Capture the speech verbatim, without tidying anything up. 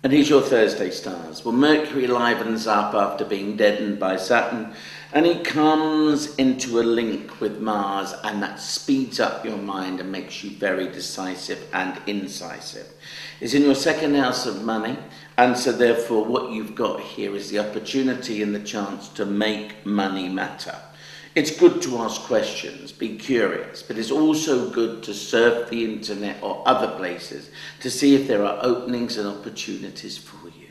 And here's your Thursday stars. Well, Mercury livens up after being deadened by Saturn, and he comes into a link with Mars, and that speeds up your mind and makes you very decisive and incisive. It's in your second house of money, and so therefore what you've got here is the opportunity and the chance to make money matter. It's good to ask questions, be curious, but it's also good to surf the internet or other places to see if there are openings and opportunities for you.